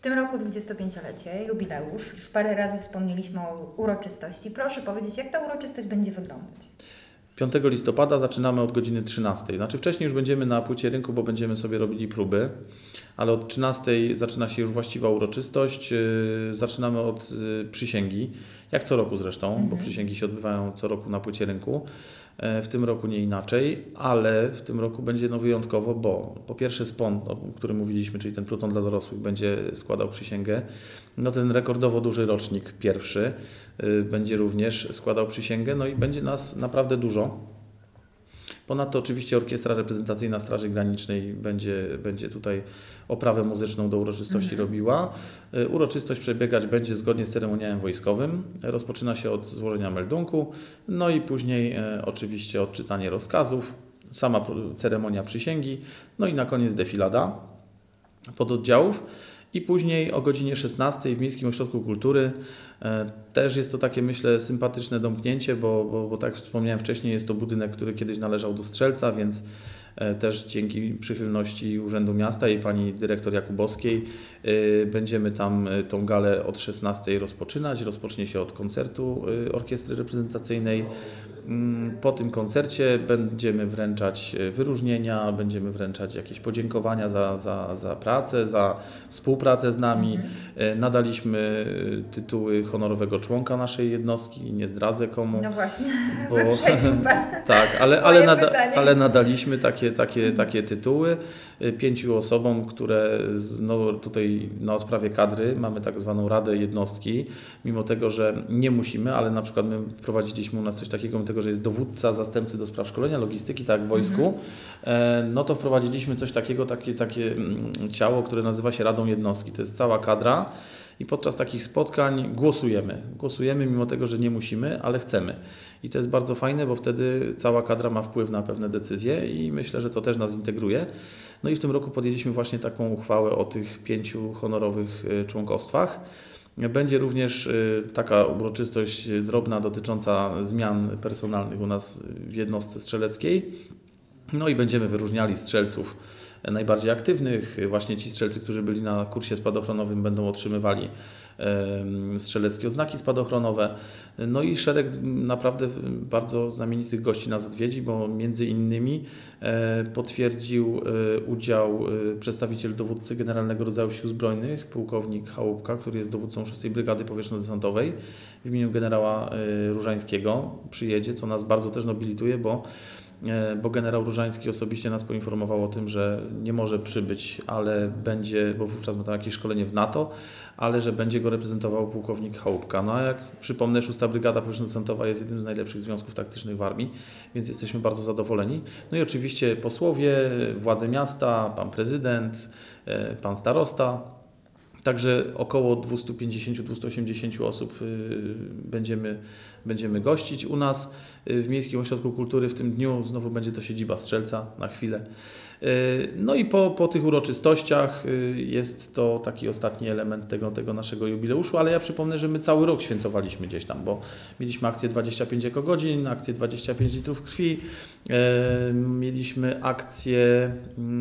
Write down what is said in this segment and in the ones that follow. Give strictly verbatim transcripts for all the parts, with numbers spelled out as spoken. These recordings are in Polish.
tym roku dwudziestopięciolecie, jubileusz. Już parę razy wspomnieliśmy o uroczystości. Proszę powiedzieć, jak ta uroczystość będzie wyglądać? piątego listopada zaczynamy od godziny trzynastej. Znaczy wcześniej już będziemy na płycie rynku, bo będziemy sobie robili próby, ale od trzynastej zaczyna się już właściwa uroczystość. Zaczynamy od przysięgi, jak co roku zresztą, mhm. bo przysięgi się odbywają co roku na płycie rynku. W tym roku nie inaczej, ale w tym roku będzie no wyjątkowo, bo po pierwsze SPON, o którym mówiliśmy, czyli ten pluton dla dorosłych, będzie składał przysięgę. No ten rekordowo duży rocznik pierwszy y, będzie również składał przysięgę, no i będzie nas naprawdę dużo. Ponadto oczywiście Orkiestra Reprezentacyjna Straży Granicznej będzie, będzie tutaj oprawę muzyczną do uroczystości mhm. robiła. Y, uroczystość przebiegać będzie zgodnie z ceremoniałem wojskowym. Rozpoczyna się od złożenia meldunku, no i później y, oczywiście odczytanie rozkazów, sama ceremonia przysięgi, no i na koniec defilada pododdziałów. I później o godzinie szesnastej w Miejskim Ośrodku Kultury e, też jest to takie, myślę, sympatyczne domknięcie, bo, bo, bo tak jak wspomniałem wcześniej, jest to budynek, który kiedyś należał do Strzelca, więc e, też dzięki przychylności Urzędu Miasta i pani dyrektor Jakubowskiej e, będziemy tam e, tą galę od szesnastej rozpoczynać. Rozpocznie się od koncertu e, Orkiestry Reprezentacyjnej. Po tym koncercie będziemy wręczać wyróżnienia, będziemy wręczać jakieś podziękowania za, za, za pracę, za współpracę z nami. Mhm. Nadaliśmy tytuły honorowego członka naszej jednostki, nie zdradzę komu. No właśnie, bo, wyprzedził Pan. Tak, ale, ale, nada, ale nadaliśmy takie, takie, mhm. takie tytuły pięciu osobom, które no, tutaj na odprawie kadry mamy tak zwaną Radę Jednostki, mimo tego, że nie musimy, ale na przykład my wprowadziliśmy u nas coś takiego, tego, że jest dowódca, zastępcy do spraw szkolenia, logistyki, tak jak w wojsku, mhm. no to wprowadziliśmy coś takiego, takie, takie ciało, które nazywa się Radą Jednostki. To jest cała kadra i podczas takich spotkań głosujemy. Głosujemy mimo tego, że nie musimy, ale chcemy. I to jest bardzo fajne, bo wtedy cała kadra ma wpływ na pewne decyzje i myślę, że to też nas integruje. No i w tym roku podjęliśmy właśnie taką uchwałę o tych pięciu honorowych członkostwach. Będzie również taka uroczystość drobna dotycząca zmian personalnych u nas w jednostce strzeleckiej. No i będziemy wyróżniali strzelców najbardziej aktywnych. Właśnie ci strzelcy, którzy byli na kursie spadochronowym, będą otrzymywali strzeleckie odznaki spadochronowe. No i szereg naprawdę bardzo znamienitych gości nas odwiedzi, bo między innymi potwierdził udział przedstawiciel dowódcy Generalnego Rodzaju Sił Zbrojnych, pułkownik Chałupka, który jest dowódcą szóstej Brygady Powietrzno-Desantowej w imieniu generała Różańskiego. Przyjedzie, co nas bardzo też nobilituje, bo bo generał Różański osobiście nas poinformował o tym, że nie może przybyć, ale będzie, bo wówczas ma tam jakieś szkolenie w NATO, ale że będzie go reprezentował pułkownik Chałupka. No a jak przypomnę, szósta Brygada Powietrzno-Desantowa jest jednym z najlepszych związków taktycznych w armii, więc jesteśmy bardzo zadowoleni. No i oczywiście posłowie, władze miasta, pan prezydent, pan starosta. Także około dwieście pięćdziesiąt do dwustu osiemdziesięciu osób będziemy, będziemy gościć u nas w Miejskim Ośrodku Kultury. W tym dniu znowu będzie to siedziba Strzelca na chwilę. No i po, po tych uroczystościach jest to taki ostatni element tego, tego naszego jubileuszu, ale ja przypomnę, że my cały rok świętowaliśmy gdzieś tam, bo mieliśmy akcję dwadzieścia pięć ekogodzin, akcję dwadzieścia pięć litrów krwi, mieliśmy akcję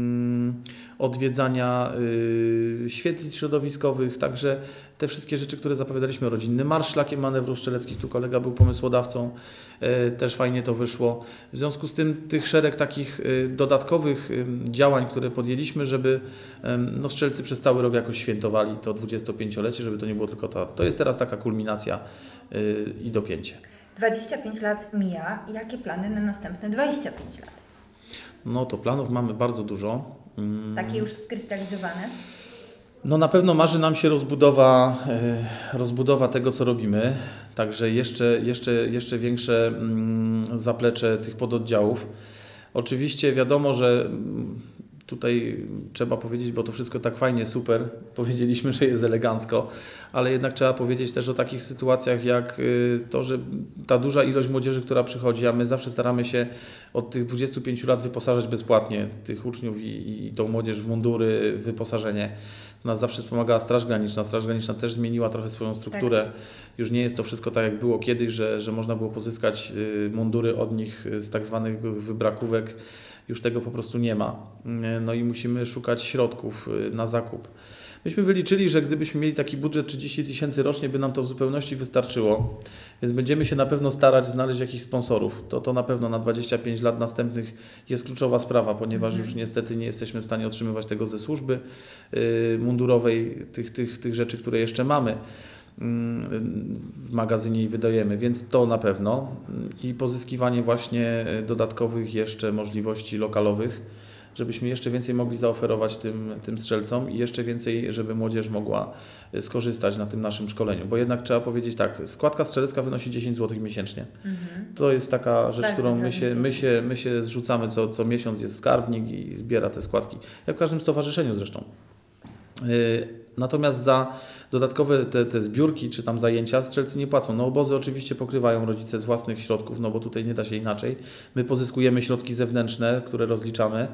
odwiedzania świetlic środowiskowych, także te wszystkie rzeczy, które zapowiadaliśmy, rodzinny marsz szlakiem manewrów strzeleckich, tu kolega był pomysłodawcą, też fajnie to wyszło. W związku z tym tych szereg takich dodatkowych działań, które podjęliśmy, żeby no, strzelcy przez cały rok jakoś świętowali to dwudziestopięciolecie, żeby to nie było tylko ta, to jest teraz taka kulminacja i dopięcie. dwadzieścia pięć lat mija. Jakie plany na następne dwadzieścia pięć lat? No to planów mamy bardzo dużo. Takie już skrystalizowane? No na pewno marzy nam się rozbudowa, rozbudowa tego, co robimy, także jeszcze, jeszcze, jeszcze większe zaplecze tych pododdziałów. Oczywiście wiadomo, że tutaj trzeba powiedzieć, bo to wszystko tak fajnie, super, powiedzieliśmy, że jest elegancko, ale jednak trzeba powiedzieć też o takich sytuacjach jak to, że ta duża ilość młodzieży, która przychodzi, a my zawsze staramy się od tych dwudziestu pięciu lat wyposażać bezpłatnie tych uczniów i, i tą młodzież w mundury, wyposażenie. Nas zawsze wspomagała Straż Graniczna. Straż Graniczna też zmieniła trochę swoją strukturę. Tak. Już nie jest to wszystko tak, jak było kiedyś, że, że można było pozyskać mundury od nich z tak zwanych wybrakówek. Już tego po prostu nie ma. No i musimy szukać środków na zakup. Myśmy wyliczyli, że gdybyśmy mieli taki budżet trzydzieści tysięcy rocznie, by nam to w zupełności wystarczyło. Więc będziemy się na pewno starać znaleźć jakichś sponsorów. To, to na pewno na dwadzieścia pięć lat następnych jest kluczowa sprawa, ponieważ mm. już niestety nie jesteśmy w stanie otrzymywać tego ze służby y, mundurowej, tych, tych, tych rzeczy, które jeszcze mamy w magazynie i wydajemy, więc to na pewno. I pozyskiwanie właśnie dodatkowych jeszcze możliwości lokalowych, żebyśmy jeszcze więcej mogli zaoferować tym, tym strzelcom i jeszcze więcej, żeby młodzież mogła skorzystać na tym naszym szkoleniu. Bo jednak trzeba powiedzieć tak, składka strzelecka wynosi dziesięć złotych miesięcznie. Mhm. To jest taka rzecz, tak, którą my się, my, się, my się zrzucamy co, co miesiąc, jest skarbnik i zbiera te składki. Jak w każdym stowarzyszeniu zresztą. Natomiast za dodatkowe te, te zbiórki czy tam zajęcia strzelcy nie płacą. No obozy oczywiście pokrywają rodzice z własnych środków, no bo tutaj nie da się inaczej. My pozyskujemy środki zewnętrzne, które rozliczamy.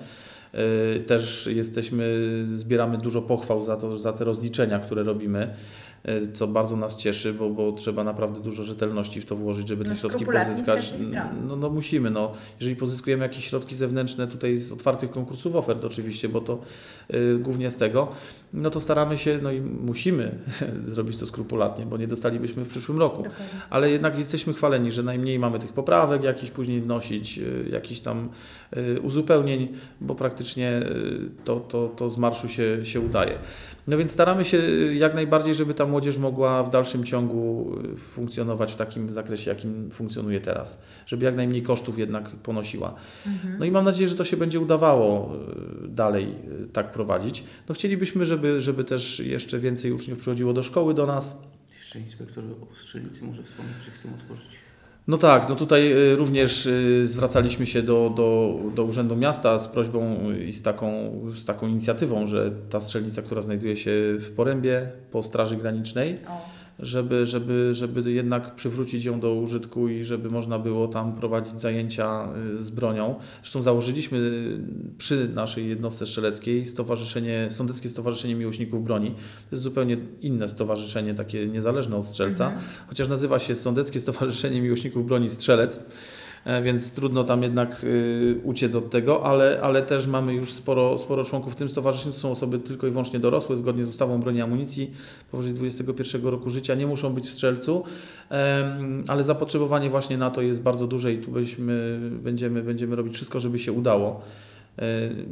Też jesteśmy, zbieramy dużo pochwał za, to, za te rozliczenia, które robimy, co bardzo nas cieszy, bo, bo trzeba naprawdę dużo rzetelności w to włożyć, żeby no, te środki pozyskać. No, no musimy. No. Jeżeli pozyskujemy jakieś środki zewnętrzne tutaj z otwartych konkursów ofert oczywiście, bo to y, głównie z tego, no to staramy się, no i musimy zrobić to skrupulatnie, bo nie dostalibyśmy w przyszłym roku. Dokładnie. Ale jednak jesteśmy chwaleni, że najmniej mamy tych poprawek jakichś później wnosić, y, jakichś tam y, uzupełnień, bo praktycznie y, to, to, to z marszu się, się udaje. No więc staramy się jak najbardziej, żeby ta młodzież mogła w dalszym ciągu funkcjonować w takim zakresie, jakim funkcjonuje teraz. Żeby jak najmniej kosztów jednak ponosiła. Mhm. No i mam nadzieję, że to się będzie udawało dalej tak prowadzić. No chcielibyśmy, żeby, żeby też jeszcze więcej uczniów przychodziło do szkoły do nas. Jeszcze inspektor strzelnicy może wspomnieć, że chcemy otworzyć. No tak, no tutaj również zwracaliśmy się do, do, do Urzędu Miasta z prośbą i z taką, z taką inicjatywą, że ta strzelnica, która znajduje się w Porębie po Straży Granicznej, o. żeby, żeby, żeby jednak przywrócić ją do użytku i żeby można było tam prowadzić zajęcia z bronią. Zresztą założyliśmy przy naszej jednostce strzeleckiej stowarzyszenie, Sądeckie Stowarzyszenie Miłośników Broni. To jest zupełnie inne stowarzyszenie, takie niezależne od strzelca, mhm. chociaż nazywa się Sądeckie Stowarzyszenie Miłośników Broni Strzelec. Więc trudno tam jednak y, uciec od tego, ale, ale też mamy już sporo, sporo członków w tym stowarzyszeniu. To są osoby tylko i wyłącznie dorosłe, zgodnie z ustawą o broni i amunicji, powyżej dwudziestego pierwszego roku życia, nie muszą być w strzelcu, um, ale zapotrzebowanie właśnie na to jest bardzo duże i tu byśmy, będziemy, będziemy robić wszystko, żeby się udało. Um,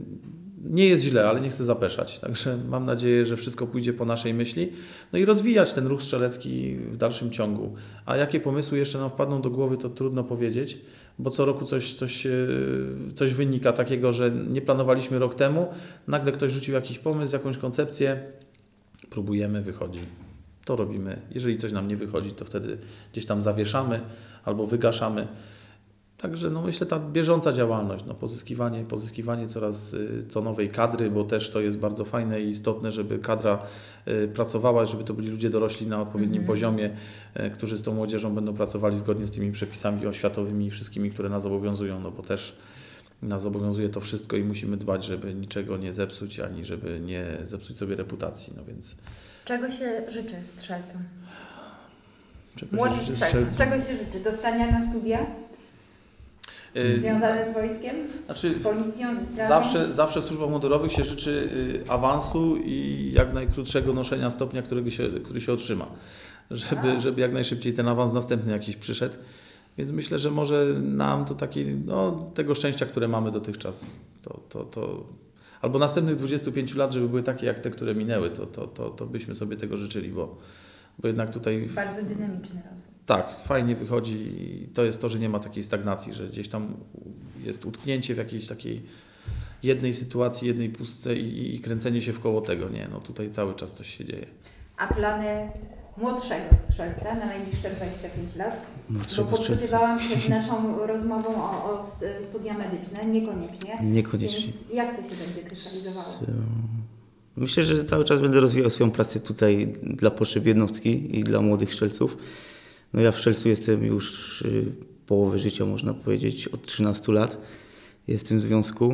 Nie jest źle, ale nie chcę zapeszać, także mam nadzieję, że wszystko pójdzie po naszej myśli. No i rozwijać ten ruch strzelecki w dalszym ciągu. A jakie pomysły jeszcze nam wpadną do głowy, to trudno powiedzieć, bo co roku coś, coś, coś wynika takiego, że nie planowaliśmy rok temu, nagle ktoś rzucił jakiś pomysł, jakąś koncepcję, próbujemy, wychodzi. To robimy. Jeżeli coś nam nie wychodzi, to wtedy gdzieś tam zawieszamy albo wygaszamy. Także no myślę, ta bieżąca działalność, no pozyskiwanie, pozyskiwanie coraz co nowej kadry, bo też to jest bardzo fajne i istotne, żeby kadra y, pracowała, żeby to byli ludzie dorośli na odpowiednim mm-hmm. poziomie, y, którzy z tą młodzieżą będą pracowali zgodnie z tymi przepisami oświatowymi i wszystkimi, które nas obowiązują, no bo też nas obowiązuje to wszystko i musimy dbać, żeby niczego nie zepsuć, ani żeby nie zepsuć sobie reputacji, no więc... Czego się życzy strzelcom? Czego Młodym strzelcom. strzelcom? Czego się życzy? Dostania na studia? Związane z wojskiem? Znaczy, z policją, ze strażą? Zawsze, zawsze w służbach mundurowych się życzy awansu i jak najkrótszego noszenia stopnia, którego się, który się otrzyma. Żeby, żeby jak najszybciej ten awans następny jakiś przyszedł. Więc myślę, że może nam to taki, no, tego szczęścia, które mamy dotychczas, to, to, to albo następnych dwudziestu pięciu lat, żeby były takie jak te, które minęły, to, to, to, to byśmy sobie tego życzyli, bo, bo jednak tutaj... Bardzo dynamiczny rozwój. Tak, fajnie wychodzi i to jest to, że nie ma takiej stagnacji, że gdzieś tam jest utknięcie w jakiejś takiej jednej sytuacji, jednej pustce i, i kręcenie się w koło tego. Nie, no tutaj cały czas coś się dzieje. A plany młodszego strzelca na najbliższe dwadzieścia pięć lat? Młodszego Bo podpytywałam przed naszą rozmową o, o studia medyczne, niekoniecznie. Niekoniecznie. Więc jak to się będzie krystalizowało? Myślę, że cały czas będę rozwijał swoją pracę tutaj dla potrzeb jednostki i dla młodych strzelców. No ja w strzelcu jestem już połowę życia, można powiedzieć, od trzynastu lat. Jestem w związku.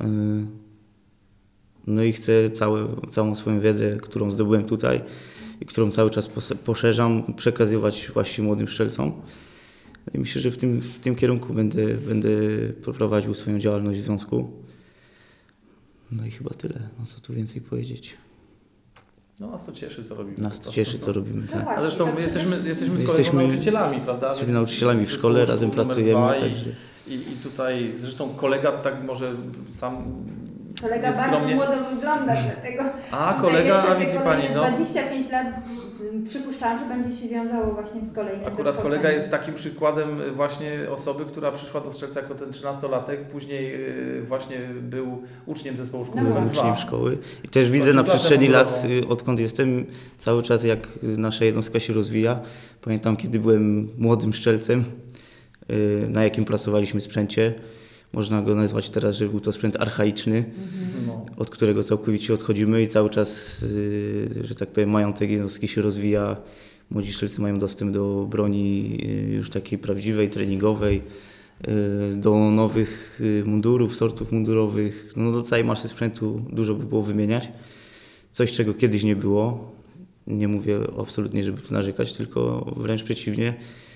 No i chcę całe, całą swoją wiedzę, którą zdobyłem tutaj i którą cały czas poszerzam, przekazywać właśnie młodym strzelcom. I myślę, że w tym, w tym kierunku będę, będę prowadził swoją działalność w związku. No i chyba tyle. No co tu więcej powiedzieć. No nas to cieszy, co robimy. Nas to cieszy, co robimy. No Tak. właśnie, A zresztą to my przede jesteśmy, jesteśmy z kolegą Jesteśmy- nauczycielami, prawda? Jesteśmy Więc nauczycielami w zespół szkole, szkół razem numer pracujemy, dwa i- także... I, I tutaj zresztą kolega tak może sam Kolega nieskromnie- bardzo młodo wygląda, dlatego A, tutaj kolega, jeszcze a te widzi kolejne pani, no. dwadzieścia pięć lat z- przypuszczałam, że będzie się wiązało właśnie z kolejnym Akurat dokształceniem. kolega jest takim przykładem właśnie osoby, która przyszła do strzelca jako ten trzynastolatek, później yy, właśnie był uczniem zespołu szkół No numer właśnie. dwa. Uczniem szkoły. I też widzę Znaczy na klasę przestrzeni lat, mundurową. y, odkąd jestem, cały czas jak nasza jednostka się rozwija. Pamiętam, kiedy byłem młodym strzelcem, y, na jakim pracowaliśmy sprzęcie. Można go nazwać teraz, że był to sprzęt archaiczny, No. od którego całkowicie odchodzimy i cały czas, y, że tak powiem, majątek jednostki się rozwija. Młodzi strzelcy mają dostęp do broni y, już takiej prawdziwej, treningowej, y, do nowych y, mundurów, sortów mundurowych, no do całej masy sprzętu dużo by było wymieniać. Coś, czego kiedyś nie było. Nie mówię absolutnie, żeby tu narzekać, tylko wręcz przeciwnie.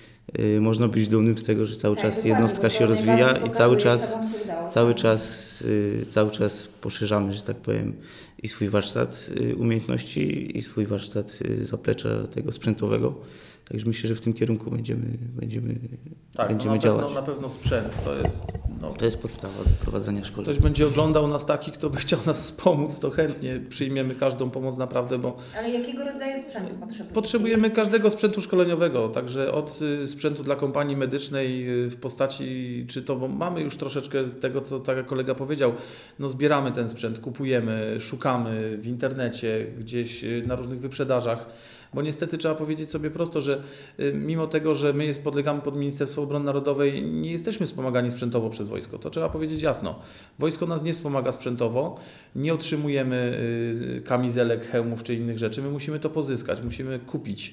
Y, Można być dumnym z tego, że cały Tak, czas dokładnie, jednostka bo się to rozwija najbardziej i cały pokazuje, czas, co wam się udało. cały czas, y, cały czas poszerzamy, że tak powiem, i swój warsztat y, umiejętności, i swój warsztat y, zaplecza tego sprzętowego. Także myślę, że w tym kierunku będziemy, będziemy, Tak, będziemy no na, działać. pewno, na pewno sprzęt to jest... No, To jest podstawa do prowadzenia szkoleń. ktoś będzie oglądał nas taki, kto by chciał nas wspomóc, to chętnie przyjmiemy każdą pomoc naprawdę, bo Ale jakiego rodzaju sprzętu potrzebujecie? potrzebujemy każdego sprzętu szkoleniowego, także od y, sprzętu dla kompanii medycznej y, w postaci, czy to, bo mamy już troszeczkę tego, co tak jak kolega powiedział, no zbieramy ten sprzęt, kupujemy, szukamy w internecie, gdzieś y, na różnych wyprzedażach, bo niestety trzeba powiedzieć sobie prosto, że y, mimo tego, że my jest, podlegamy pod Ministerstwo Obrony Narodowej, nie jesteśmy wspomagani sprzętowo przez wojsko, to trzeba powiedzieć jasno. Wojsko nas nie wspomaga sprzętowo, nie otrzymujemy y, kamizelek, hełmów czy innych rzeczy, my musimy to pozyskać, musimy kupić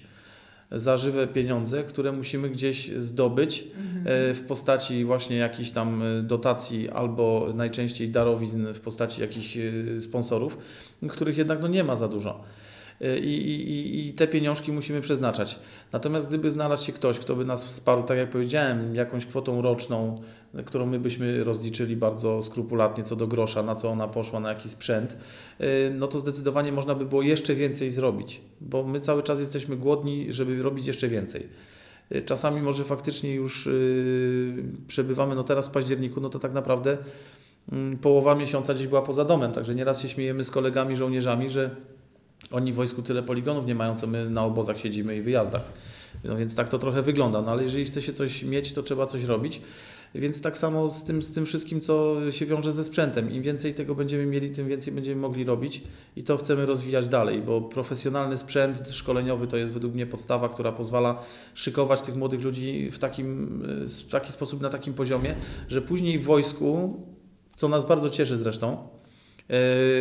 za żywe pieniądze, które musimy gdzieś zdobyć e, w postaci właśnie jakichś tam e, dotacji albo najczęściej darowizn w postaci jakichś e, sponsorów, których jednak no nie ma za dużo. E, I, i, I te pieniążki musimy przeznaczać. Natomiast gdyby znalazł się ktoś, kto by nas wsparł, tak jak powiedziałem, jakąś kwotą roczną, którą my byśmy rozliczyli bardzo skrupulatnie co do grosza, na co ona poszła, na jaki sprzęt, no to zdecydowanie można by było jeszcze więcej zrobić, bo my cały czas jesteśmy głodni, żeby robić jeszcze więcej. Czasami może faktycznie już yy, przebywamy, no teraz w październiku, no to tak naprawdę yy, połowa miesiąca gdzieś była poza domem, także nieraz się śmiejemy z kolegami, żołnierzami, że oni w wojsku tyle poligonów nie mają, co my na obozach siedzimy i wyjazdach. No więc tak to trochę wygląda, no ale jeżeli chce się coś mieć, to trzeba coś robić. Więc tak samo z tym, z tym wszystkim, co się wiąże ze sprzętem. Im więcej tego będziemy mieli, tym więcej będziemy mogli robić i to chcemy rozwijać dalej, bo profesjonalny sprzęt szkoleniowy to jest według mnie podstawa, która pozwala szykować tych młodych ludzi w, takim, w taki sposób, na takim poziomie, że później w wojsku, co nas bardzo cieszy zresztą, yy,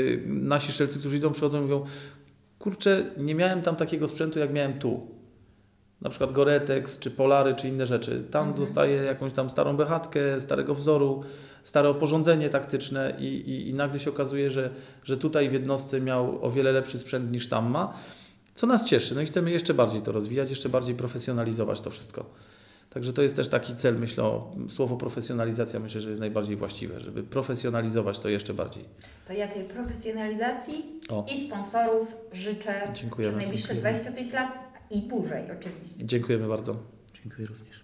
nasi strzelcy, którzy idą, przychodzą i mówią: kurczę, nie miałem tam takiego sprzętu, jak miałem tu. Na przykład Goretex, czy Polary, czy inne rzeczy. Tam mhm. dostaję jakąś tam starą bechatkę, starego wzoru, stare oporządzenie taktyczne i, i, i nagle się okazuje, że, że tutaj w jednostce miał o wiele lepszy sprzęt niż tam ma, co nas cieszy. No i chcemy jeszcze bardziej to rozwijać, jeszcze bardziej profesjonalizować to wszystko. Także to jest też taki cel, myślę, o, słowo profesjonalizacja myślę, że jest najbardziej właściwe, żeby profesjonalizować to jeszcze bardziej. To ja tej profesjonalizacji O. i sponsorów życzę Dziękujemy. przez najbliższe Dziękujemy. dwadzieścia pięć lat i dłużej oczywiście. Dziękujemy bardzo. Dziękuję również.